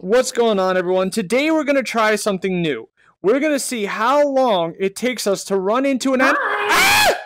What's going on, everyone? Today we're going to try something new. We're going to see how long it takes us to run into an